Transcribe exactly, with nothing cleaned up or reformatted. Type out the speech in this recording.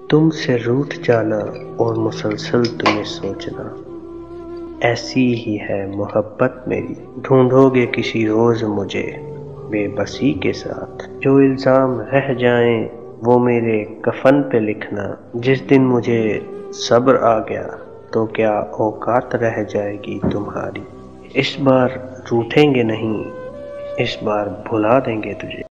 तुमसे रूठ जाना और मुसलसल तुम्हें सोचना, ऐसी ही है मोहब्बत मेरी। ढूंढोगे किसी रोज मुझे बेबसी के साथ, जो इल्जाम रह जाएं वो मेरे कफन पे लिखना। जिस दिन मुझे सब्र आ गया तो क्या औकात रह जाएगी तुम्हारी। इस बार रूठेंगे नहीं, इस बार भुला देंगे तुझे।